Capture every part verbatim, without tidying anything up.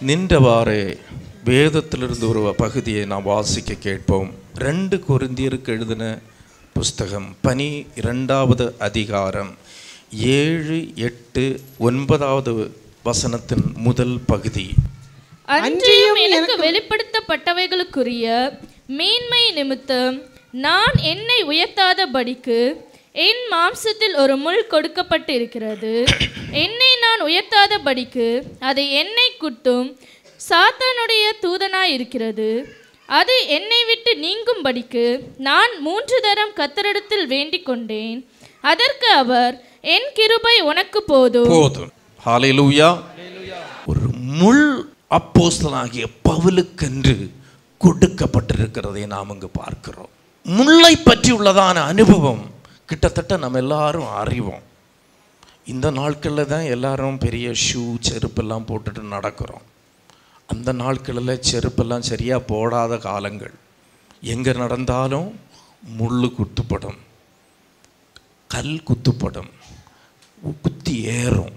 நின்றவாறே வேதத்திலிருந்து ஒரு பகுதியை நாம் வாசிக்க கேட்போம். ரெண்டு கொரிந்தியருக்கு எழுதின புஸ்தகம் பனி இரண்டாவது அதிகாரம் ஏழு எட்டு ஒன்பதாவது வசனத்தின் முதல் பகுதி. அன்றியும் எனக்கு வெளிப்படுத்தப்பட்டவைகளுக்குரிய மேன்மை நிமித்தம் நான் என்னை உயர்த்தாதபடிக்கு என் மாம்சத்தில் ஒரு முள் கொடுக்கப்பட்டிருக்கிறது. என்னை நான் உயர்த்தாதபடிக்கு அது என்னை குட்டும் சாத்தானுடைய தூதனாய் இருக்கிறது. அது என்னை விட்டு நீங்கும்படிக்கு நான் மூன்று தரம் கர்த்தரிடத்தில் வேண்டிக் கொண்டேன். அதற்கு அவர், என் கிருபை உனக்கு போதும் போதும். ஹல்லேலூயா. ஒரு முள் அப்போஸ்தலனாகிய பவுலுக்கென்று கொடுக்கப்பட்டிருக்கிறதை நாம் இங்கு பார்க்கிறோம். முள்ளை பற்றி உள்ளதான அனுபவம் கிட்டத்தட்ட நம்ம எல்லாரும் அறிவோம். இந்த நாட்களில் தான் எல்லாரும் பெரிய ஷூ செருப்பெல்லாம் போட்டுட்டு நடக்கிறோம். அந்த நாட்களில் செருப்பெல்லாம் சரியாக போடாத காலங்கள். எங்கே நடந்தாலும் முள் குத்துப்படும், கல் குத்துப்படும், குத்தி ஏறும்.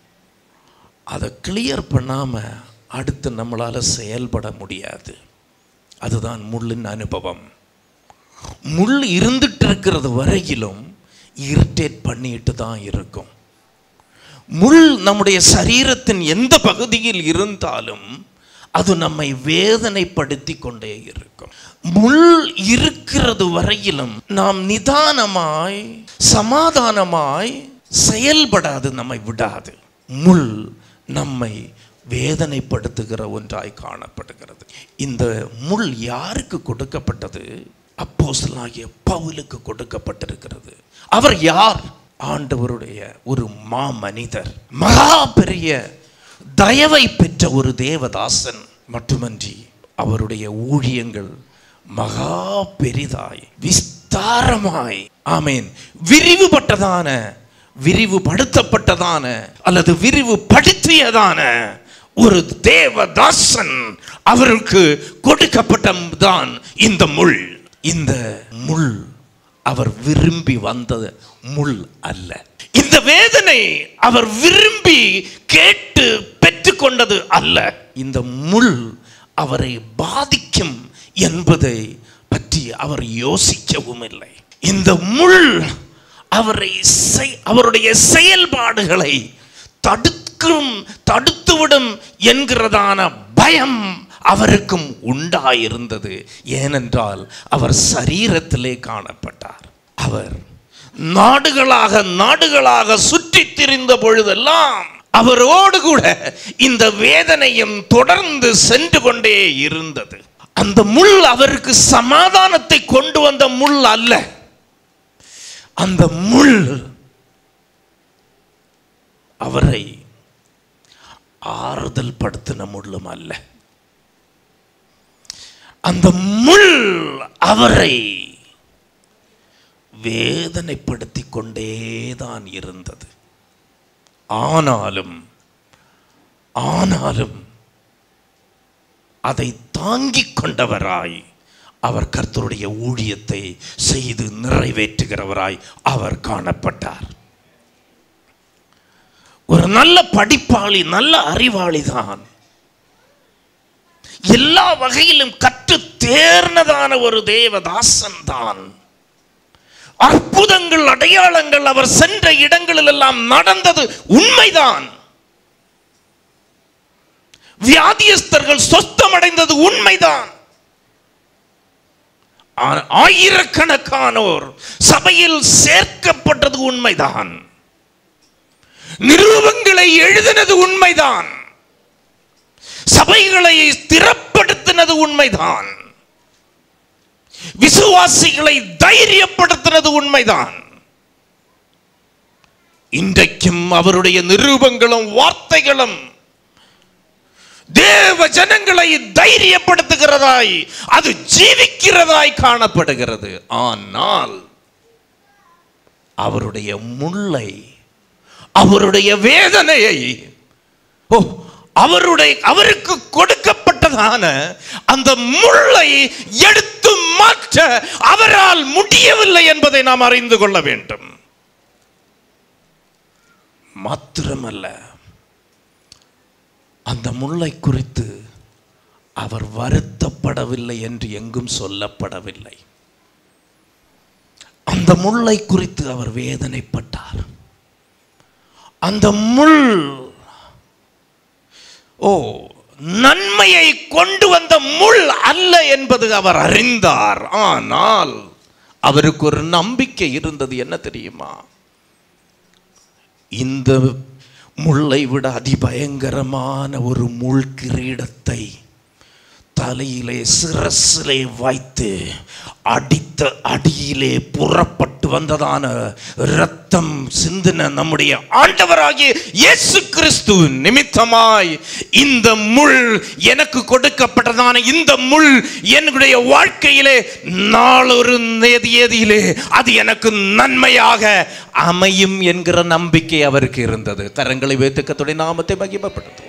அதை கிளியர் பண்ணாமல் அடுத்து நம்மளால் செயல்பட முடியாது. அதுதான் முள்ளின் அனுபவம். முள் இருந்துட்டு இருக்கிறது வரையிலும் இரிட்டேட் பண்ணிட்டு தான் இருக்கும். முள் நம்முடைய சரீரத்தின் எந்த பகுதியில் இருந்தாலும் அது நம்மை வேதனைப்படுத்தி கொண்டே இருக்கும். முள் இருக்கிறது வரையிலும் நாம் நிதானமாய் சமாதானமாய் செயல்படாது, நம்மை விடாது. முள் நம்மை வேதனைப்படுத்துகிற ஒன்றாய் காணப்படுகிறது. இந்த முள் யாருக்கு கொடுக்கப்பட்டது? அப்போஸ்தலனாகிய பவுலுக்கு கொடுக்கப்பட்டிருக்கிறது. அவர் யார்? ஆண்டவருடைய ஒரு மா மனிதர், மகா பெரிய தயவை பெற்ற ஒரு தேவதாசன். மட்டுமன்றி அவருடைய ஊழியங்கள் மகா பெரிதாய் விஸ்தாரமாய், ஆமேன், விரிவுபட்டதான விரிவுபடுத்தப்பட்டதான அல்லது விரிவுபடுத்தியதான ஒரு தேவதாசன் அவருக்கு கொடுக்கப்பட்டதான் இந்த முள். இந்த முள் அவர் விரும்பி வந்த முள் அல்ல. இந்த வேதனை அவர் விரும்பி கேட்டு பெற்றுக்கொண்டது அல்ல. இந்த முள் அவரை பாதிக்கும் என்பதை பற்றி அவர் யோசிக்கவும் இல்லை. இந்த முள் அவரை அவருடைய செயல்பாடுகளை தடுக்கும் தடுத்துவிடும் என்கிறதான பயம் அவருக்கும் உண்டாயிருந்தது. ஏனென்றால் அவர் சரீரத்திலே காணப்பட்டார். அவர் நாடுகளாக நாடுகளாக சுற்றி திரிந்த பொழுதெல்லாம் அவரோடு கூட இந்த வேதனையும் தொடர்ந்து சென்று கொண்டே இருந்தது. அந்த முள் அவருக்கு சமாதானத்தை கொண்டு வந்த முள் அல்ல. அந்த முள் அவரை ஆறுதல் படுத்தின முள்ளும் அல்ல. அந்த முள் அவரை வேதனைப்படுத்தி கொண்டேதான் இருந்தது. ஆனாலும் ஆனாலும் அதை தாங்கிக் கொண்டவராய் அவர் கர்த்தருடைய ஊழியத்தை செய்து நிறைவேற்றுகிறவராய் அவர் காணப்பட்டார். ஒரு நல்ல படிப்பாளி, நல்ல அறிவாளி தான். எல்லா வகையிலும் கற்று தேர்ந்ததான ஒரு தேவதாசன் தான். அற்புதங்கள், அடையாளங்கள் அவர் சென்ற இடங்களில் எல்லாம் நடந்தது உண்மைதான். வியாதியஸ்தர்கள் சொஸ்தமடைந்தது உண்மைதான். ஆயிரக்கணக்கானோர் சபையில் சேர்க்கப்பட்டது உண்மைதான். நிருபங்களை எழுதினது உண்மைதான். சபைகளை ஸ்திரப்படுத்தினது உண்மைதான். விசுவாசிகளை தைரியப்படுத்தினது உண்மைதான். இன்றைக்கும் அவருடைய நிருபங்களும் வார்த்தைகளும் தேவ ஜனங்களை தைரியப்படுத்துகிறதாய், அது ஜீவிக்கிறதாய் காணப்படுகிறது. ஆனால் அவருடைய முள்ளை, அவருடைய வேதனையை, ஓ அவருடைய அவருக்கு கொடுக்கப்பட்டதான அந்த முள்ளை எடுத்து மாற்ற அவரால் முடியவில்லை என்பதை நாம் அறிந்து கொள்ள வேண்டும். மாத்திரமல்ல, அந்த முள்ளை குறித்து அவர் வருத்தப்படவில்லை என்று எங்கும் சொல்லப்படவில்லை. அந்த முள்ளை குறித்து அவர் வேதனைப்பட்டார். அந்த முள் ஓ நன்மையை கொண்டு வந்த முள் அல்ல என்பது அவர் அறிந்தார். ஆனால் அவருக்கு ஒரு நம்பிக்கை இருந்தது. என்ன தெரியுமா? இந்த முள்ளை விட அதிபயங்கரமான ஒரு முள் கிரீடத்தை தலையிலே சிரசிலே வைத்து அடித்த அடியிலே புறப்பட்டு வந்ததான இரத்தம் சிந்தின நம்முடைய ஆண்டவராகிய இயேசு கிறிஸ்து நிமித்தமாய் இந்த முள் எனக்கு கொடுக்கப்பட்டதான இந்த முள் என்னுடைய வாழ்க்கையிலே நாளொரு தேதியிலே அது எனக்கு நன்மையாக அமையும் என்கிற நம்பிக்கை அவருக்கு இருந்தது. கரங்களை வைத்து கர்த்தருடைய நாமத்தை மகிமைப்படுத்துவோம்.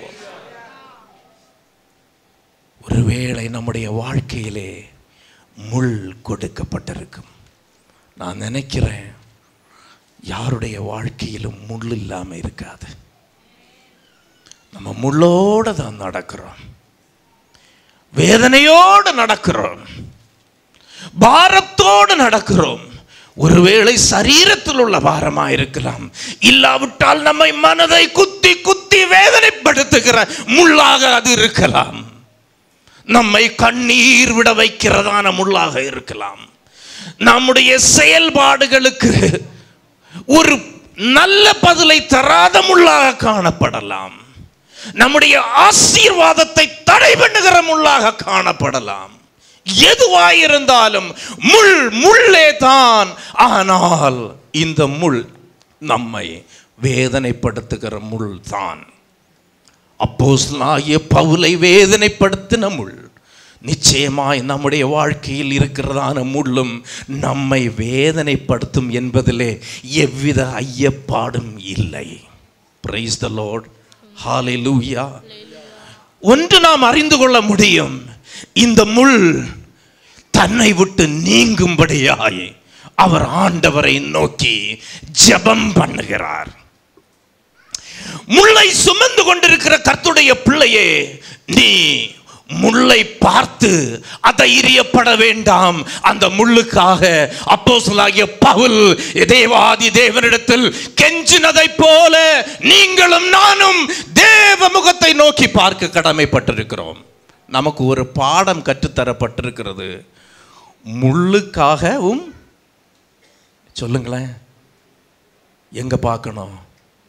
ஒருவேளை நம்முடைய வாழ்க்கையிலே முள் கொடுக்கப்பட்டிருக்கும். நான் நினைக்கிறேன் யாருடைய வாழ்க்கையிலும் முள் இல்லாமல் இருக்காது. நம்ம முள்ளோடு தான் நடக்கிறோம், வேதனையோடு நடக்கிறோம், பாரத்தோடு நடக்கிறோம். ஒருவேளை சரீரத்தில் உள்ள பாரமா இருக்கலாம், இல்லாவிட்டால் நம்மை மனதை குத்தி குத்தி வேதனைப்படுத்துகிற முள்ளாக அது இருக்கலாம். நம்மை கண்ணீர் விட வைக்கிறதான முள்ளாக இருக்கலாம். நம்முடைய செயல்பாடுகளுக்கு ஒரு நல்ல பதிலை தராத முள்ளாக காணப்படலாம். நம்முடைய ஆசீர்வாதத்தை தடை பண்ணுகிற முள்ளாக காணப்படலாம். எதுவாயிருந்தாலும் முள் முள்ளே தான். ஆனால் இந்த முள் நம்மை வேதனைப்படுத்துகிற முள் தான். அப்போஸ்தலனாகிய பவுலை வேதனைப்படுத்தின முள் நிச்சயமாய் நம்முடைய வாழ்க்கையில் இருக்கிறதான முள்ளும் நம்மை வேதனைப்படுத்தும் என்பதிலே எவ்வித ஐயப்பாடும் இல்லை. Praise the lord. ஹalleluya. ஒன்று நாம் அறிந்து கொள்ள முடியும், இந்த முள் தன்னை விட்டு நீங்கும்படியாய் அவர் ஆண்டவரை நோக்கி ஜெபம் பண்ணுகிறார். முள்ளை சுமந்து கொண்டிருக்கிற கர்த்தருடைய பிள்ளையே, நீ முள்ளை பார்த்து அதைரியப்பட வேண்டாம். அந்த முள்ளுக்காக அப்போஸ்தலனாகிய பவுல் தேவாதி தேவனிடத்தில் கெஞ்சினதை போல நீங்களும் நானும் தேவ முகத்தை நோக்கி பார்க்க கடமைப்பட்டிருக்கிறோம். நமக்கு ஒரு பாடம் கற்றுத்தரப்பட்டிருக்கிறது. முள்ளுக்காகவும் சொல்லுங்களேன், எங்க பார்க்கணும்?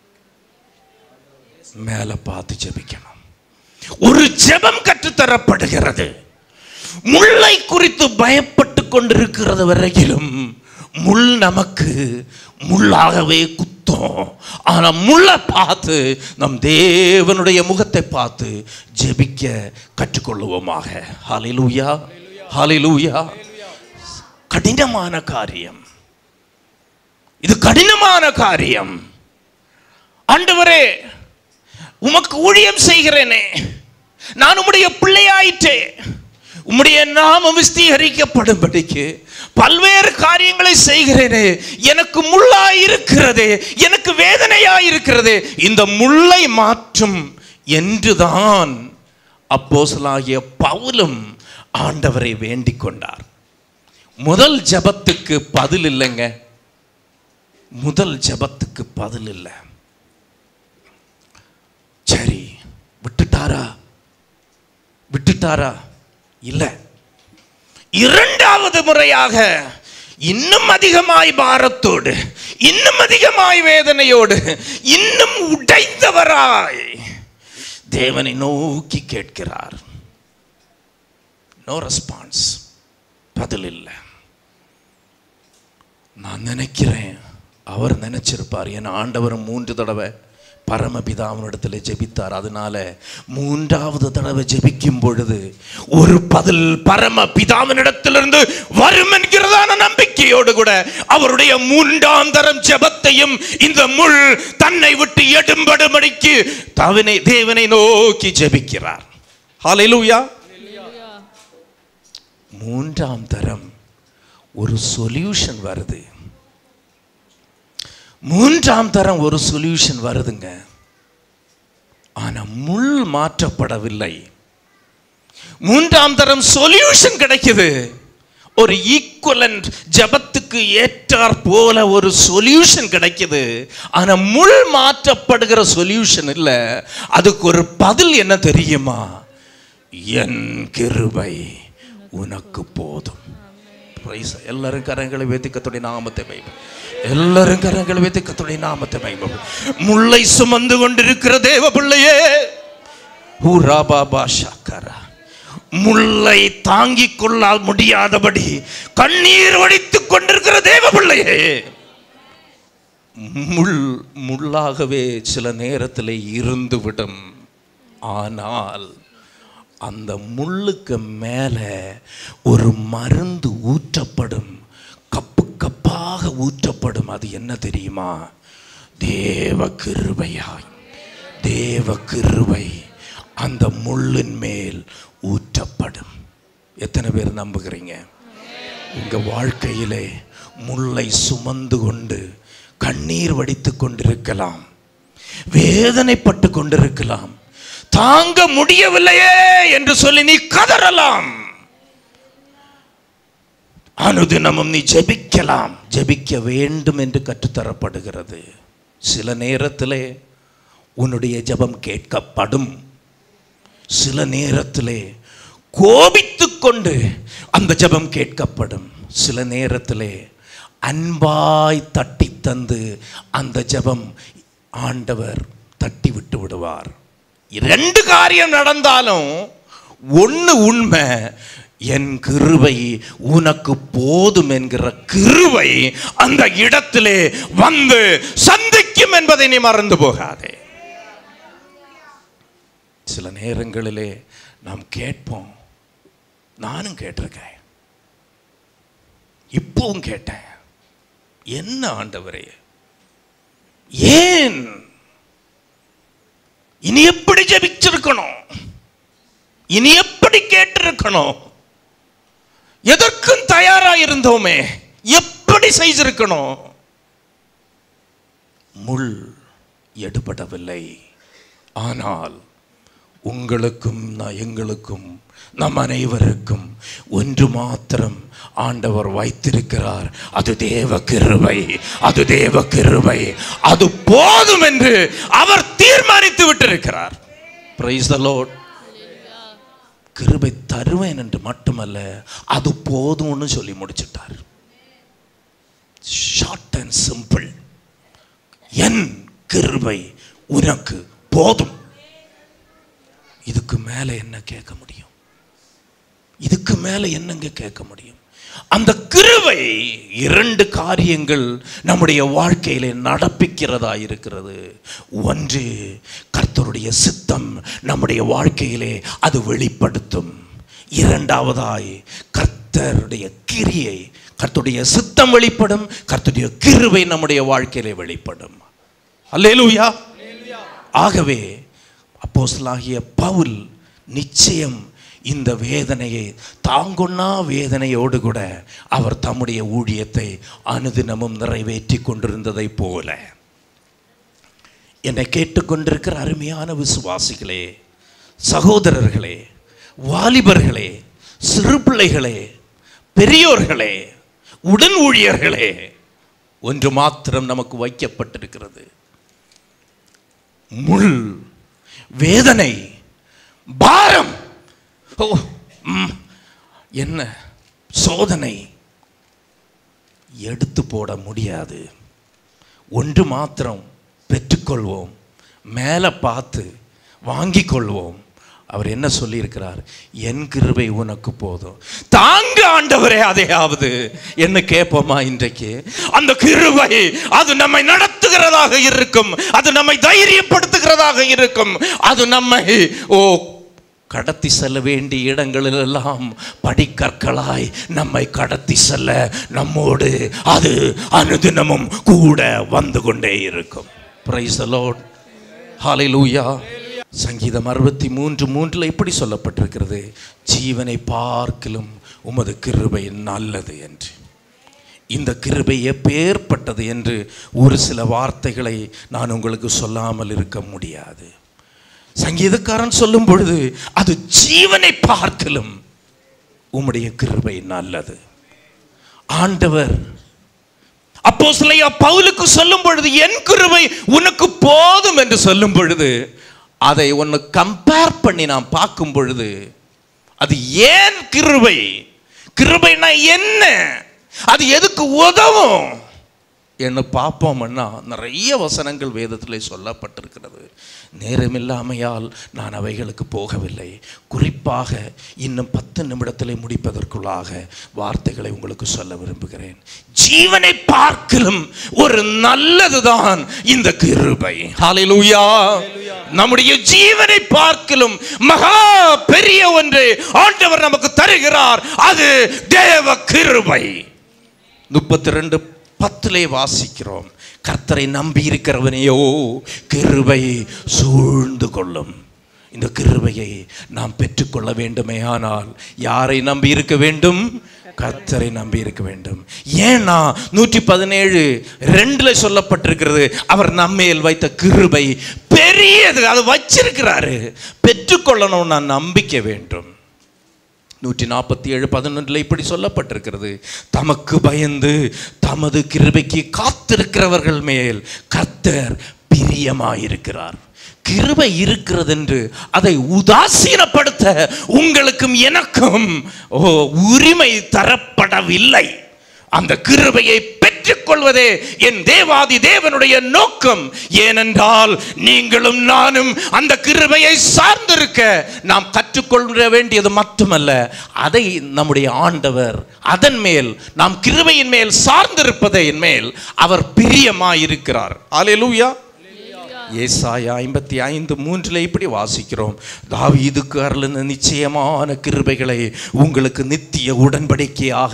மேல பார்த்து ஜெபிக்கணும். ஒரு ஜெபம் கற்றுத்தரப்படுகிறது. முள்ளை குறித்து பயப்பட்டு கொண்டிருக்கிறது வரையிலும் முள் நமக்கு முள்ளாகவே குத்தும். ஆனா முள்ளை பார்த்து நம் தேவனுடைய முகத்தை பார்த்து ஜெபிக்க கற்றுக்கொள்ளுவோமாக. ஹalleluya, ஹalleluya. கடினமான காரியம் இது, கடினமான காரியம். ஆண்டவரே, உமக்கு ஊழியம் செய்கிறேனே, நான் உம்முடைய பிள்ளையாயிற்றே, உம்முடைய நாமம் விஸ்தீகரிக்கப்படும்படிக்கு பல்வேறு காரியங்களை செய்கிறேனே, எனக்கு முள்ளாய் இருக்கிறதே, எனக்கு வேதனையாய் இருக்கிறதே, இந்த முள்ளை மாற்றும் என்றுதான் அப்போஸ்தலனாகிய பவுலும் ஆண்டவரை வேண்டிக் கொண்டார். முதல் ஜெபத்துக்கு பதில் இல்லைங்க. முதல் ஜெபத்துக்கு பதில் இல்லை. சரி, விட்டுட்டாரா விட்டுட்டாரா இல்ல. இரண்டாவது முறையாக இன்னும் அதிகமாய் பாரத்தோடு, இன்னும் அதிகமாய் வேதனையோடு, இன்னும் உடைந்தவராய் தேவனை நோக்கி கேட்கிறார். நோ ரெஸ்பான்ஸ், பதில் இல்லை. நான் நினைக்கிறேன் அவர் நினைச்சிருப்பார், என் ஆண்டவர் மூன்று தடவை பரமபிதாவினிடத்தில் ஜெபித்தார். அதனால மூன்றாவது தடவை ஜெபிக்கும் பொழுது ஒரு பதில் பரமபிதாவினிடத்திலிருந்து வரும் என்கிறதான நம்பிக்கையோடு கூட அவருடைய மூன்றாம் தரம் ஜெபத்தையும் இந்த முள் தன்னை விட்டு எடும்படும்படிக்கு தவனை தேவனை நோக்கி ஜெபிக்கிறார். ஹalleluya. மூன்றாம் தரம் ஒரு சொல்யூஷன் வருது. மூன்றாம் தரம் ஒரு சொல்யூஷன் வருதுங்க. ஆனால் முள் மாற்றப்படவில்லை. மூன்றாம் தரம் சொல்யூஷன் கிடைக்குது. ஒரு ஈக்குவலன்ட் ஜபத்துக்கு ஏற்றார் போல ஒரு சொல்யூஷன் கிடைக்குது. ஆனா முள் மாற்றப்படுகிற சொல்யூஷன் இல்ல. அதுக்கு ஒரு பதில் என்ன தெரியுமா? என் கிருபை உனக்கு போதும். எல்லாரும் கரங்களை வைத்து கர்த்தருடைய நாமத்தை மகிமை. எல்லாரும் கரங்களை வைத்து கர்த்தருடைய நாமத்தை மகிமை. முள்ளை சுமந்து கொண்டிருக்கிற தேவ பிள்ளையே, ஹூரா பாபா ஷாக்கரா, முள்ளை தாங்கிக் கொள்ள முடியாதபடி கண்ணீர் வடித்துக் கொண்டிருக்கிற தேவ பிள்ளையே, முள் முள்ளாகவே சில நேரத்தில் இருந்துவிடும். ஆனால் அந்த முள்ளுக்கு மேலே ஒரு மருந்து ஊற்றப்படும், கப்பு கப்பாக ஊற்றப்படும். அது என்ன தெரியுமா? தேவ கிருபையாய், தேவ கிருபை அந்த முள்ளின் மேல் ஊற்றப்படும். எத்தனை பேர் நம்புகிறீங்க? உங்க வாழ்க்கையிலே முள்ளை சுமந்து கொண்டு கண்ணீர் வடித்து கொண்டிருக்கலாம், வேதனைப்பட்டு கொண்டிருக்கலாம், தாங்க முடியவில்லையே என்று சொல்லி நீ கதறலாம். அனுதினமும் நீ ஜெபிக்கலாம். ஜெபிக்க வேண்டும் என்று கற்றுத்தரப்படுகிறது. சில நேரத்திலே உன்னுடைய ஜெபம் கேட்கப்படும். சில நேரத்திலே கோபித்துக் கொண்டு அந்த ஜெபம் கேட்கப்படும். சில நேரத்திலே அன்பாய் தட்டி தந்து அந்த ஜெபம் ஆண்டவர் தட்டி விட்டு விடுவார். இரண்டு காரியம் நடந்தாலும் ஒன்று உண்மை, என் கிருபை உனக்கு போதும் என்கிற கிருபை அந்த இடத்திலே வந்து சந்திக்கும் என்பதை நீ மறந்து போகாதே. சில நேரங்களிலே நாம் கேட்போம். நானும் கேட்டிருக்கேன், இப்பவும் கேட்டேன், என்ன ஆண்டவரே, ஏன் இனி எப்படி ஜெபிச்சிருக்கணும், இனி எப்படி கேட்டிருக்கணும், எதற்கும் தயாராயிருந்தோமே, எப்படி செய்திருக்கணும். முள் எடுபடவில்லை. ஆனால் உங்களுக்கும் எங்களுக்கும் நம் அனைவருக்கும் ஒன்று மாத்திரம் ஆண்டவர் வைத்திருக்கிறார். அது தேவ கிருபை, அது தேவ கிருபை, அது போதும் என்று அவர் தீர்மானித்து விட்டிருக்கிறார். Price the Lord. கிருபை தருவேன் என்று மட்டுமல்ல, அது போதும்னு சொல்லி முடிச்சிட்டார். Short and simple. என் கிருபை உனக்கு போதும். இதுக்கு மேல என்ன கேட்க முடியும்? இதுக்கு மேல என்னங்க கேட்க முடியும்? அந்த கிருபை இரண்டு காரியங்கள் நம்முடைய வாழ்க்கையிலே நடப்பிக்கிறதா இருக்கிறது. ஒன்று, கர்த்தருடைய சித்தம் நம்முடைய வாழ்க்கையிலே அது வெளிப்படுத்தும். இரண்டாவதாய் கர்த்தருடைய கிரியை, கர்த்தருடைய சித்தம் வெளிப்படும், கர்த்தருடைய கிருபை நம்முடைய வாழ்க்கையிலே வெளிப்படும். அல்லேலூயா. ஆகவே அப்போஸ்தலனாகிய பவுல் நிச்சயம் இந்த வேதனையை தாங்கொண்ணா வேதனையோடு கூட அவர் தம்முடைய ஊழியத்தை அனுதினமும் நிறைவேற்றி கொண்டிருந்ததை போல, என்னை கேட்டுக்கொண்டிருக்கிற அருமையான விசுவாசிகளே, சகோதரர்களே, வாலிபர்களே, சிறு பிள்ளைகளே, பெரியோர்களே, உடன் ஊழியர்களே, ஒன்று மாத்திரம் நமக்கு வைக்கப்பட்டிருக்கிறது. முள், வேதனை, பாரம், என்ன சோதனை எடுத்து போட முடியாது. ஒன்று மாத்திரம் பெற்றுக்கொள்வோம், மேலே பார்த்து வாங்கிக் கொள்வோம். அவர் என்ன சொல்லியிருக்கிறார்? என் கிருபை உனக்கு போதும். தாங்க ஆண்டவரே அதையாவது என்ன கேட்போமா இன்றைக்கு? அந்த கிருபை அது நம்மை நடத்துகிறதாக இருக்கும், அது நம்மை தைரியப்படுத்துகிறதாக இருக்கும், அது நம்மை ஓ கடத்தி செல்ல வேண்டிய இடங்களிலெல்லாம் படிக்கற்களாய் நம்மை கடத்தி செல்ல நம்மோடு அது அனுதினமும் கூட வந்து கொண்டே இருக்கும். Praise the lord. ஹல்லேலூயா. சங்கீதம் அறுபத்தி மூன்று மூன்றில் இப்படி சொல்லப்பட்டிருக்கிறது, ஜீவனை பார்க்கிலும் உமது கிருபை நல்லது என்று. இந்த கிருபை எப்பேற்பட்டது என்று ஒரு சில வார்த்தைகளை நான் உங்களுக்கு சொல்லாமல் இருக்க முடியாது. சங்கீதக்காரன் சொல்லும் பொழுது அது ஜீவனை பார்க்கலும் உம்முடைய கிருபை நல்லது. ஆண்டவர் அப்போஸ்தலனாகிய பவுலுக்கு சொல்லும் பொழுது என் கிருபை உனக்கு போதும் என்று சொல்லும் பொழுது அதை ஒன்று கம்பேர் பண்ணி நாம் பார்க்கும் பொழுது அது ஏன் கிருபை, கிருபைனா என்ன, அது எதுக்கு உதவும் என்ன பார்ப்போம்னா நிறைய வசனங்கள் வேதத்தில் சொல்லப்பட்டிருக்கிறது. நேரமில்லாமையால் நான் அவைகளுக்கு போகவில்லை. குறிப்பாக இன்னும் பத்து நிமிடத்தில் முடிப்பதற்குள்ளாக வார்த்தைகளை உங்களுக்கு சொல்ல விரும்புகிறேன். ஜீவனை பார்க்கலும் ஒரு நல்லதுதான் இந்த கிருபை. ஹல்லேலூயா. நம்முடைய ஜீவனை பார்க்கலும் மகா பெரிய ஒன்று ஆண்டவர் நமக்கு தருகிறார். அது தேவ கிருபை. முப்பத்தி ரெண்டு பத்திலே வாசிக்கிறோம், கர்த்தரை நம்பி இருக்கிறவனையோ கிருபை சூழ்ந்து கொள்ளும். இந்த கிருபையை நாம் பெற்றுக்கொள்ள வேண்டுமே ஆனால் யாரை நம்பி இருக்க வேண்டும்? கர்த்தரை நம்பி இருக்க வேண்டும். ஏன்னா நூற்றி பதினேழு ரெண்டுல சொல்லப்பட்டிருக்கிறது, அவர் நம்மேல் வைத்த கிருபை பெரியது, அது வச்சிருக்கிறாரு. பெற்றுக்கொள்ளணும்னா நம்பிக்கை வேண்டும். நூற்றி நாற்பத்தி ஏழு பதினொன்றில் இப்படி சொல்லப்பட்டிருக்கிறது, தமக்கு பயந்து தமது கிருபைக்கு காத்திருக்கிறவர்கள் மேல் கர்த்தர் பிரியமாயிருக்கிறார். கிருபை இருக்கிறது என்று அதை உதாசீனப்படுத்த உங்களுக்கும் எனக்கும் ஓ உரிமை தரப்படவில்லை. அந்த கிருபையை பெற்றுக்கொள்வதே என் தேவாதி தேவனுடைய நோக்கம். ஏனென்றால் நீங்களும் நானும் அந்த கிருபையை சார்ந்திருக்க நாம் கற்றுக்கொள்ள வேண்டியது மட்டுமல்ல, அதை நம்முடைய ஆண்டவர் அதன் மேல் நாம் கிருபையின் மேல் சார்ந்திருப்பதின் மேல் அவர் பிரியமாயிருக்கிறார். அல்லேலூயா. ஏசாயா ஐம்பத்தி ஐந்து மூன்றில் இப்படி வாசிக்கிறோம், தாவீதுக்கு அருளின நிச்சயமான கிருபைகளை உங்களுக்கு நித்திய உடன்படிக்கையாக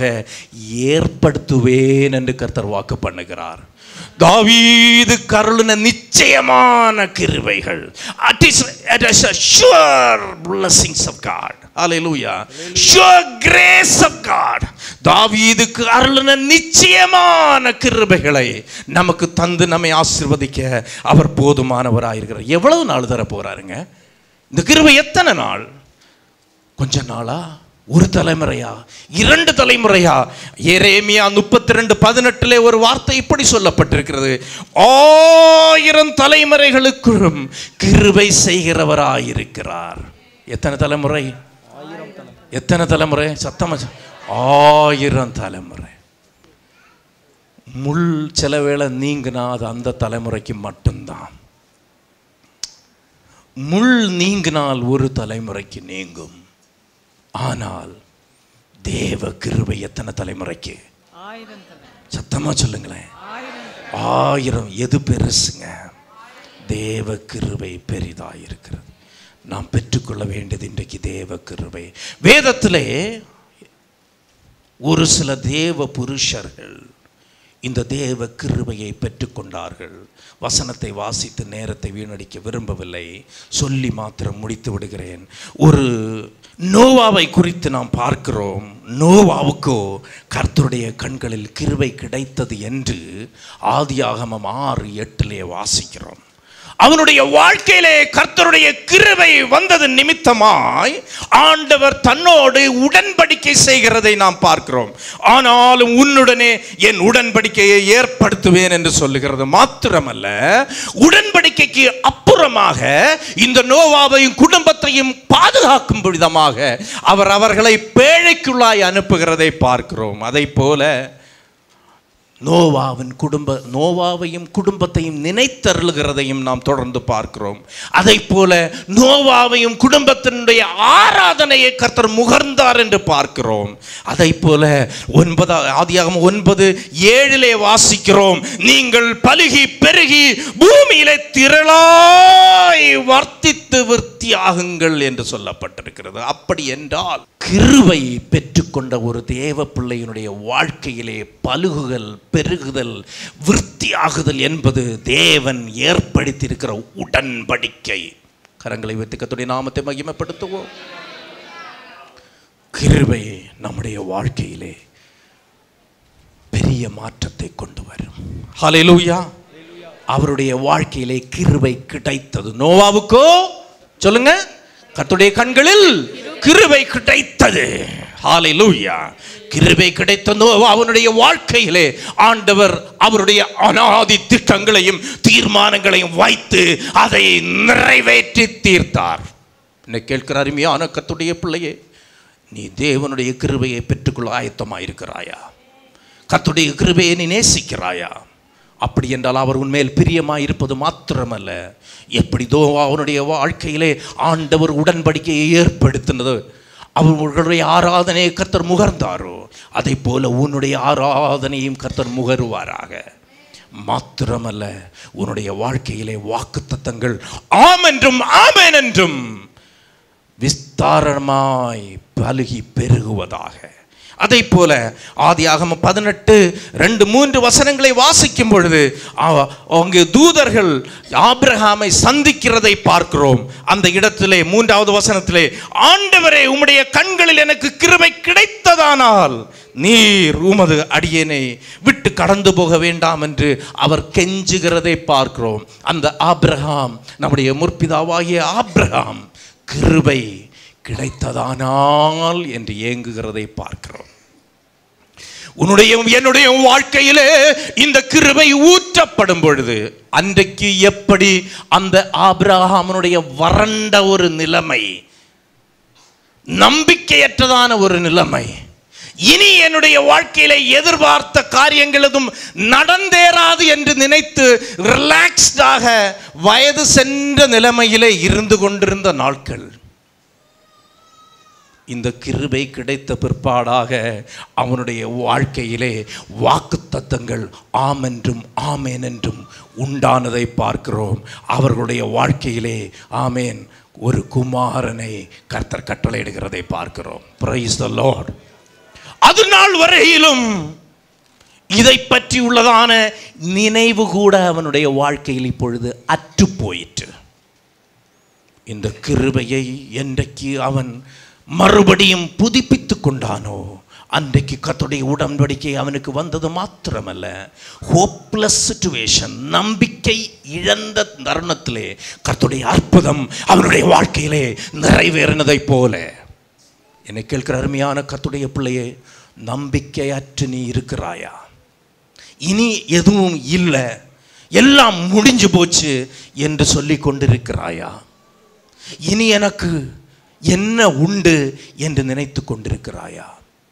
ஏற்படுத்துவேன் என்று கர்த்தர் வாக்கு பண்ணுகிறார். தாவீதுக்கு அருளின நிச்சயமான கிருபைகள், it is, it is a sure blessings of God. Hallelujah. Sure grace of God. தாவீதுக்கு அருளின நிச்சயமான கிருபைகளை நமக்கு தந்து நம்மை ஆசீர்வதிக்க அவர் போதுமானவராயிருக்கிறார். எவ்வளவு நாள் தர போறாருங்க இந்த கிருபை? எத்தனை நாள்? கொஞ்ச நாளா? ஒரு தலைமுறையா? இரண்டு தலைமுறையா? எரேமியா முப்பத்தி ரெண்டு பதினெட்டுல ஒரு வார்த்தை இப்படி சொல்லப்பட்டிருக்கிறது, ஆயிரம் தலைமுறைகளுக்கும் கிருபை செய்கிறவராயிருக்கிறார். எத்தனை தலைமுறை? எத்தனை தலைமுறை? சத்தமா, ஆயிரம் தலைமுறை. முள் சில வேளை நீங்கினா அது அந்த தலைமுறைக்கு மட்டும்தான். முள் நீங்கினால் ஒரு தலைமுறைக்கு நீங்கும். ஆனால் தேவ கிருபை எத்தனை தலைமுறைக்கு? சத்தமா சொல்லுங்களேன். ஆயிரம். எது பெருசுங்க? தேவ கிருபை பெரிதாயிருக்கிறது. நாம் பெற்றுக்கொள்ள வேண்டியது இன்றைக்கு தேவ கிருபை. வேதத்திலே ஒரு சில தேவ புருஷர்கள் இந்த தேவ கிருபையை பெற்றுக்கொண்டார்கள். வசனத்தை வாசித்து நேரத்தை வீணடிக்க விரும்பவில்லை, சொல்லி மாத்திரம் முடித்து விடுகிறேன். ஒரு நோவாவை குறித்து நாம் பார்க்கிறோம். நோவாவுக்கோ கர்த்தருடைய கண்களில் கிருபை கிடைத்தது என்று ஆதியாகமம் ஆறு எட்டிலே வாசிக்கிறோம். அவனுடைய வாழ்க்கையிலே கர்த்தருடைய கிருபை வந்தது நிமித்தமாய் ஆண்டவர் தன்னோடு உடன்படிக்கை செய்கிறதை நாம் பார்க்கிறோம். ஆனாலும் உன்னுடனே என் உடன்படிக்கையை ஏற்படுத்துவேன் என்று சொல்லுகிறது. மாத்திரமல்ல, உடன்படிக்கைக்கு அப்புறமாக இந்த நோவாவையும் குடும்பத்தையும் பாதுகாக்கும் விதமாக அவர் அவர்களை பேழைக்குள்ளாய் அனுப்புகிறதை பார்க்கிறோம். அதை போல நோவாவின் குடும்ப நோவாவையும் குடும்பத்தையும் நினைத்தருளுகிறதையும் நாம் தொடர்ந்து பார்க்கிறோம். அதை போல நோவாவையும் குடும்பத்தினுடைய ஆராதனையை கர்த்தர் முகர்ந்தார் என்று பார்க்கிறோம். அதை போல ஒன்பதா ஆதியாகமம் ஒன்பது ஏழிலே வாசிக்கிறோம், நீங்கள் பலுகி பெருகி பூமியிலே திரளாய் வர்த்தித்து விருத்தியாகுங்கள் என்று சொல்லப்பட்டிருக்கிறது. அப்படி என்றால் கிருபை பெற்றுக்கொண்ட ஒரு தேவ பிள்ளையினுடைய வாழ்க்கையிலே பலுகுதல், பெருகுதல், விருத்தியாகுதல் என்பது தேவன் ஏற்படுத்தியிருக்கிற உடன்படிக்கை. கரங்களை வைத்து கர்த்தருடைய நாமத்தை மகிமைப்படுத்துவோம். கிருபை நம்முடைய வாழ்க்கையிலே பெரிய மாற்றத்தை கொண்டு வரும். ஹல்லேலூயா. அவருடைய வாழ்க்கையிலே கிருபை கிடைத்தது. நோவாவுக்கோ சொல்லுங்க, கர்த்தருடைய கண்களில் கிருபை கிடைத்தது. ஹalleluya. கிருபை கிடைத்ததோ அவனுடைய வாழ்க்கையிலே ஆண்டவர் அவருடைய அநாதி திட்டங்களையும் தீர்மானங்களையும் வைத்து அதை நிறைவேற்றி தீர்த்தார். என்னை கேட்கிற அருமையான கர்த்தருடைய பிள்ளையே, நீ தேவனுடைய கிருபையை பெற்றுக்கொள்ள ஆயத்தமாயிருக்கிறாயா? கர்த்தருடைய கிருபையை நீ நேசிக்கிறாயா? அப்படி என்றால் அவர் உன்மேல் பிரியமாய் இருப்பது மாத்திரமல்ல, எப்படிதோ அவனுடைய வாழ்க்கையிலே ஆண்டவர் உடன்படிக்கையை ஏற்படுத்தினது, அவர்களுடைய ஆராதனையை கர்த்தர் முகர்ந்தாரோ அதை போல உன்னுடைய ஆராதனையும் கர்த்தர் முகருவாராக. மாத்திரமல்ல, உன்னுடைய வாழ்க்கையிலே வாக்குத்தத்தங்கள் ஆம் என்றும் ஆமென் என்றும் விஸ்தாரமாய் பலுகி பெருகுவதாக. அதை போல ஆதியாகமம் பதினெட்டு ரெண்டு மூன்று வசனங்களை வாசிக்கும் பொழுது அங்கே தூதர்கள் ஆபிரகாமை சந்திக்கிறதை பார்க்கிறோம். அந்த இடத்திலே மூன்றாவது வசனத்திலே, ஆண்டவரே உம்முடைய கண்களில் எனக்கு கிருபை கிடைத்ததானால் நீர் உமது அடியேனை விட்டு கடந்து போக வேண்டாம் என்று அவர் கெஞ்சுகிறதை பார்க்கிறோம். அந்த ஆபிரகாம், நம்முடைய முற்பிதாவாகிய ஆபிரகாம், கிருபை கிடைத்ததானால் என்று ஏங்குகிறதை பார்க்கிறோம். உன்னுடைய என்னுடைய வாழ்க்கையிலே இந்த கிருபை ஊற்றப்படும் பொழுது அன்றைக்கு எப்படி அந்த ஆபிரகாமுடைய வறண்ட ஒரு நிலைமை, நம்பிக்கையற்றதான ஒரு நிலைமை, இனி என்னுடைய வாழ்க்கையிலே எதிர்பார்த்த காரியங்கள் எதுவும் நடந்தேறாது என்று நினைத்து ரிலாக்ஸ்டாக வயது சென்ற நிலைமையிலே இருந்து கொண்டிருந்த நாட்கள், இந்த கிருபை கிடைத்த பிற்பாடாக அவனுடைய வாழ்க்கையிலே வாக்குத்தத்தங்கள் ஆம் என்றும் ஆமேன் என்றும் உண்டானதை பார்க்கிறோம். அவர்களுடைய வாழ்க்கையிலே ஆமேன் ஒரு குமாரனை கர்த்தர் கட்டளையிடுகிறதை பார்க்கிறோம். Praise the lord. அது நாள் வரையிலும் இதை பற்றி உள்ளதான நினைவு கூட அவனுடைய வாழ்க்கையில் இப்பொழுது அற்று போயிற்று. இந்த கிருபையை என்றைக்கு அவன் மறுபடியும் புதுப்பித்து கொண்டானோ அன்றைக்கு கர்த்தருடைய உடன்படிக்கை அவனுக்கு வந்தது மாத்திரமல்ல, ஹோப்லெஸ் சிச்சுவேஷன், நம்பிக்கை இழந்த தருணத்திலே கர்த்தருடைய அற்புதம் அவனுடைய வாழ்க்கையிலே நிறைவேறினதை போல. என்னை கேட்கிற அருமையான கர்த்தருடைய பிள்ளையே, நம்பிக்கையற்று நீ இருக்கிறாயா? இனி எதுவும் இல்லை, எல்லாம் முடிஞ்சு போச்சு என்று சொல்லி கொண்டிருக்கிறாயா? இனி எனக்கு என்ன உண்டு என்று நினைத்து கொண்டிருக்கிறாயா?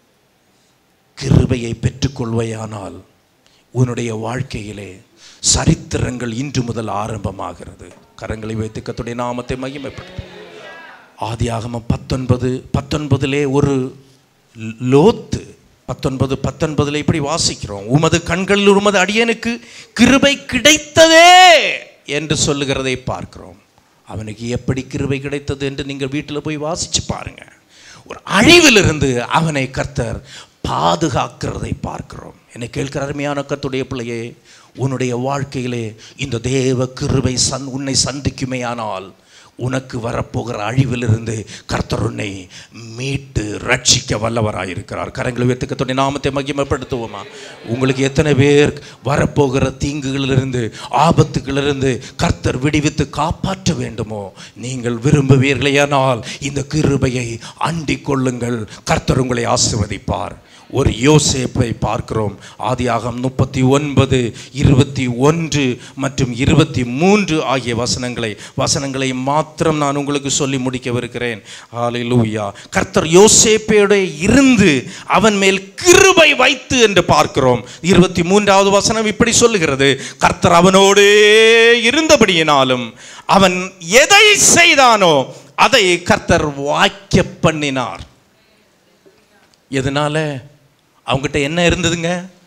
கிருபையை பெற்றுக்கொள்வையானால் உன்னுடைய வாழ்க்கையிலே சரித்திரங்கள் இன்று முதல் ஆரம்பமாகிறது. கரங்களை வைத்து கர்த்தருடைய நாமத்தை மகிமைப்படுத்து. ஆதியாகமம் பத்தொன்பது பத்தொன்பதிலே ஒரு லோத்து பத்தொன்பது பத்தொன்பதில் இப்படி வாசிக்கிறோம், உமது கண்களில் உமது அடியனுக்கு கிருபை கிடைத்ததே என்று சொல்லுகிறதை பார்க்கிறோம். அவனுக்கு எப்படி கிருபை கிடைத்தது என்று நீங்கள் வீட்டில் போய் வாசிச்சு பாருங்க. ஒரு அழிவிலிருந்து அவனை கர்த்தர் பாதுகாக்கிறதை பார்க்கிறோம். என்னை கேட்கிற அருமையான கர்த்தருடைய பிள்ளையே, உன்னுடைய வாழ்க்கையிலே இந்த தேவ கிருபை சந் உன்னை சந்திக்குமேயானால் உனக்கு வரப்போகிற அழிவிலிருந்து கர்த்தர் உன்னை மீட்டு ரட்சிக்க வல்லவராயிருக்கிறார். கரங்களை உயர்த்தி கர்த்தருடைய நாமத்தை மகிமைப்படுத்துவோமா? உங்களுக்கு எத்தனை பேர் வரப்போகிற தீங்குகளிலிருந்து ஆபத்துகளிலிருந்து கர்த்தர் விடுவித்து காப்பாற்ற வேண்டுமோ நீங்கள் விரும்புவீர்களேயானால் இந்த கிருபையை அண்டிக் கொள்ளுங்கள். கர்த்தர் உங்களை ஆசீர்வதிப்பார். ஒரு யோசேப்பை பார்க்கிறோம். ஆதியாகமம் முப்பத்தி ஒன்பது இருபத்தி ஒன்று மற்றும் இருபத்தி மூன்று ஆகிய வசனங்களை வசனங்களை மாத்திரம் நான் உங்களுக்கு சொல்லி முடிக்கவிருக்கிறேன். ஹல்லேலூயா. கர்த்தர் யோசேப்போடு இருந்து அவன் மேல் கிருபை வைத்து என்று பார்க்கிறோம். இருபத்தி மூன்றாவது வசனம் இப்படி சொல்லுகிறது, கர்த்தர் அவனோடு இருந்தபடியினாலும் அவன் எதை செய்தானோ அதை கர்த்தர் வாய்க்க பண்ணினார். எதனால? அவங்ககிட்ட என்ன இருந்ததுங்க?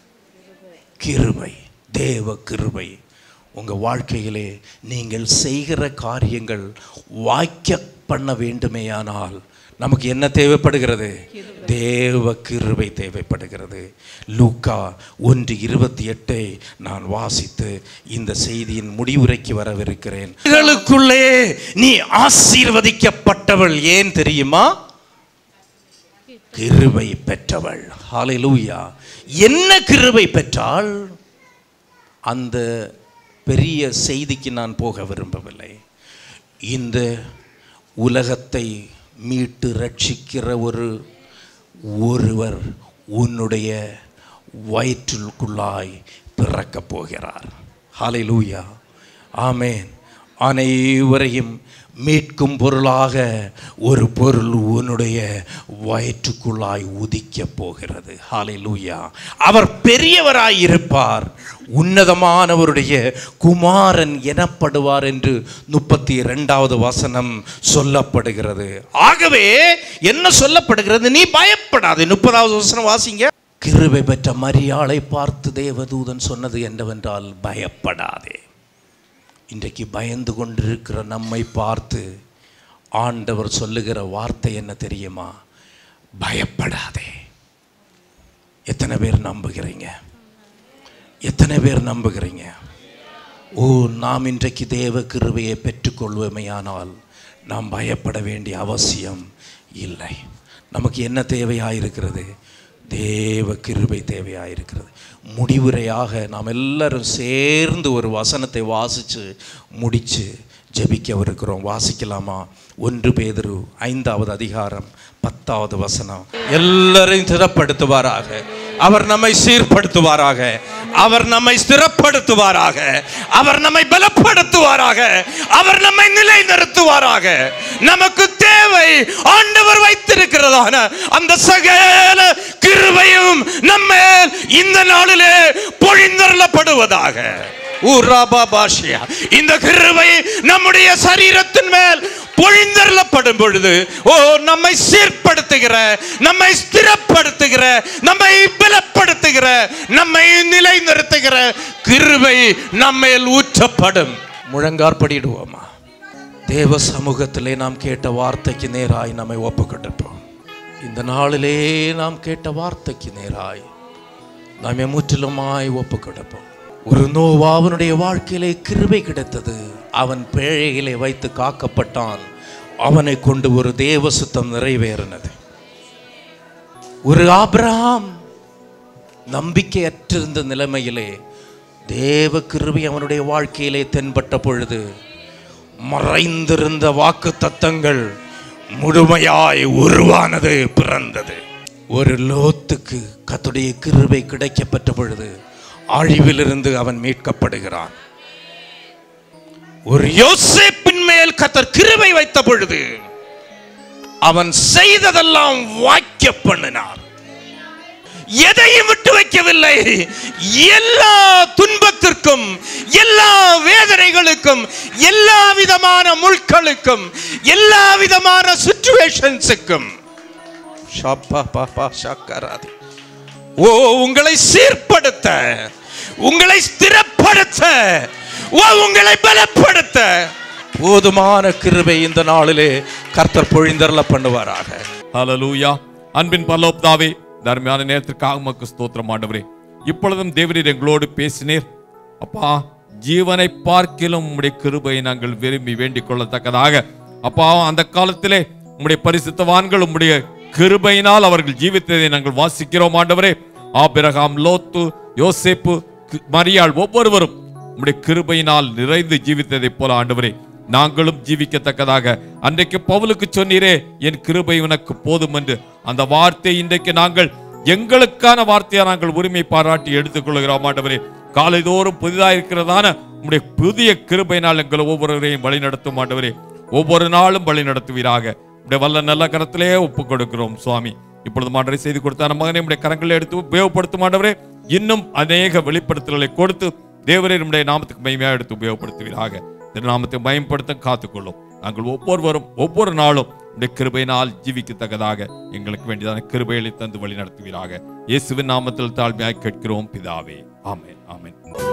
கிருபை, தேவ கிருபை. உங்கள் வாழ்க்கையிலே நீங்கள் செய்கிற காரியங்கள் வாய்க்க பண்ண வேண்டுமேயானால் நமக்கு என்ன தேவைப்படுகிறது? தேவ கிருபை தேவைப்படுகிறது. லூக்கா ஒன்று இருபத்தி எட்டை நான் வாசித்து இந்த செய்தியின் முடிவுரைக்கு வரவிருக்கிறேன். இவர்களுக்குள்ளே நீ ஆசீர்வதிக்கப்பட்டவள். ஏன் தெரியுமா? கிருபை பெற்றவள். ஹல்லேலூயா. என்ன கிருபை பெற்றால்? அந்த பெரிய செய்திக்கு நான் போக விரும்பவில்லை. இந்த உலகத்தை மீட்டு ரட்சிக்கிற ஒரு ஒருவர் உன்னுடைய வயிற்றுக்குள்ளாய் பிறக்கப் போகிறார். ஹல்லேலூயா, ஆமென். அனைவரையும் மீட்கும் பொருளாக ஒரு பொருள் உன்னுடைய வயிற்றுக்குள்ளாய் உதிக்கப் போகிறது. ஹல்லேலூயா. அவர் பெரியவராய் இருப்பார், உன்னதமானவருடைய குமாரன் எனப்படுவார் என்று முப்பத்தி இரண்டாவது வசனம் சொல்லப்படுகிறது. ஆகவே என்ன சொல்லப்படுகிறது? நீ பயப்படாதே. முப்பதாவது வசனம் வாசிங்க. கிருபை பெற்ற மரியாளை பார்த்து தேவதூதன் சொன்னது என்னவென்றால், பயப்படாதே. இன்றைக்கு பயந்து கொண்டிருக்கிற நம்மை பார்த்து ஆண்டவர் சொல்லுகிற வார்த்தை என்ன தெரியுமா? பயப்படாதே. எத்தனை பேர் நம்புகிறீங்க? எத்தனை பேர் நம்புகிறீங்க? ஓ, நாம் இன்றைக்கு தேவ கிருபையை பெற்றுக்கொள்வோமேயானால் நாம் பயப்பட வேண்டிய அவசியம் இல்லை. நமக்கு என்ன தேவையாயிருக்கிறது? தேவ கிருபை தேவையாயிருக்கிறது. முடிவுரையாக நாம் எல்லாரும் சேர்ந்து ஒரு வசனத்தை வாசித்து முடித்து ஜெபிக்கவிருக்கிறோம். வாசிக்கலாமா? ஒன்று பேதுரு ஐந்தாவது அதிகாரம் பத்தாவது வசனம். எல்லாரையும் திடப்படுத்துவாராக, அவர் நம்மை சீர்படுத்துவாராக, அவர் நம்மை ஸ்திரப்படுத்துவாராக, அவர் நம்மை பலப்படுத்துவாராக, அவர் நம்மை நிலைநிறுத்துவாராக. நமக்கு தேவை ஆண்டவர் வைத்திருக்கிறதான அந்த சகல கிருபையும் நம்மேல் இந்த நாளிலே பொழிந்தருளப்படுவதாக. இந்த கிருபை நம்முடைய சரீரத்தின் மேல் பொழிந்தருளப்படும் பொழுது, ஓ, நம்மை சீர்படுத்துகிற, நம்மை ஸ்திரப்படுத்துகிற, நம்மை பலப்படுத்துகிற, நம்மை நிலைநிறுத்துகிற கிருபை நம்மேல் ஊற்றப்படும். முழங்காற்படிடுவோமா? தேவ சமூகத்திலே நாம் கேட்ட வார்த்தைக்கு நேராய் நம்மை ஒப்புக்கொண்டிருப்போம். இந்த நாளிலே நாம் கேட்ட வார்த்தைக்கு நேராய் நம்மை முற்றிலுமாய் ஒப்புக்கொடுப்போம். ஒரு நோவாவனுடைய வாழ்க்கையிலே கிருபை கிடைத்தது. அவன் பேழையிலே வைத்து காக்கப்பட்டான். அவனை கொண்டு ஒரு தேவ சுத்தம் நிறைவேறினது. ஒரு ஆபிரகாம் நம்பிக்கையற்றிருந்த நிலைமையிலே தேவ கிருபை அவனுடைய வாழ்க்கையிலே தென்பட்ட பொழுது மறைந்திருந்த வாக்கு தத்தங்கள் முழுமையாய் உருவானது, பிறந்தது. ஒரு லோத்துக்கு கர்த்தருடைய கிருபை கிடைக்கப்பட்ட பொழுது அழிவிலிருந்து அவன் மீட்கப்படுகிறான். ஒரு யோசேப்பின் மேல் கர்த்தர் கிருபை வைத்த பொழுது அவன் செய்ததெல்லாம் வாய்க்க பண்ணினார். எதையும் விட்டு வைக்கவில்லை. எல்லா துன்பத்திற்கும், எல்லா வேதனைகளுக்கும், எல்லா விதமான முள்களுக்கும், எல்லா விதமான சிச்சுவேஷன்ஸுக்கும் ஓ, உங்களை சீர்படுத்த, உங்களை ஸ்திரப்படுத்த, ஓ, உங்களை பலப்படுத்த போதுமான கிருபை இந்த நாளிலே கர்த்தர் பொழிந்தருள பண்ணுவாராக. ஹல்லேலூயா. அன்பின் பரலோகப்பிதாவே, தர்மியான நேரத்திற்காக உமக்கு ஸ்தோத்திரம் ஆண்டவரே. இப்பொழுதும் தேவரீர் எங்களோடு பேசினீர் அப்பா. ஜீவனை பார்க்கிலும் உம்முடைய கிருபையை நாங்கள் விரும்பி வேண்டிக் கொள்ளத்தக்கதாக அப்பா, அந்த காலத்திலே உம்முடைய பரிசுத்தவான்கள் உம்முடைய கிருபையினால் அவர்கள் ஜீவித்ததை நாங்கள் வாசிக்கிறோம் ஆண்டவரே. ஆபிரகாம், லோத்து, யோசேப்பு, மரியாள் ஒவ்வொருவரும் உம்முடைய கிருபையினால் நிறைந்து ஜீவித்ததை போல ஆண்டவரே நாங்களும் ஜீவிக்கத்தக்கதாக அன்றைக்கு பவுலுக்கு சொன்னீரே, என் கிருபை உனக்கு போதும் என்று. அந்த வார்த்தை இன்றைக்கு நாங்கள் எங்களுக்கான வார்த்தையா நாங்கள் உரிமை பாராட்டி எடுத்துக்கொள்கிறோம் ஆண்டவரே. காலைதோறும் புதிதாக இருக்கிறதான உம்முடைய புதிய கிருபையினால் எங்களை ஒவ்வொருவரையும் வழி நடத்தும் ஆண்டவரே. ஒவ்வொரு நாளும் வழி நடத்துவீராக. உடைய வல்ல நல்ல கரத்திலே ஒப்பு கொடுக்கிறோம் சுவாமி. இப்பொழுது மாண்டரை செய்து கொடுத்த மகனை உடைய கரங்களை எடுத்து உபயோகப்படுத்தும் ஆண்டவரே. இன்னும் அநேக வெளிப்படுத்தல்களை கொடுத்து தேவரே நம்முடைய நாமத்துக்கு மகிமையாக எடுத்து உபயோகப்படுத்துவீராக. நாமத்தை பயன்படுத்த காத்துக்கொள்ளும். நாங்கள் ஒவ்வொருவரும் ஒவ்வொரு நாளும் உடைய கிருபையினால் ஜீவிக்கத்தக்கதாக எங்களுக்கு வேண்டியதான கிருபைகளை தந்து வழி நடத்துவீராக. இயேசுவின் நாமத்தில் தாழ்மையாய் கேட்கிறோம் பிதாவே. ஆமென், ஆமென்.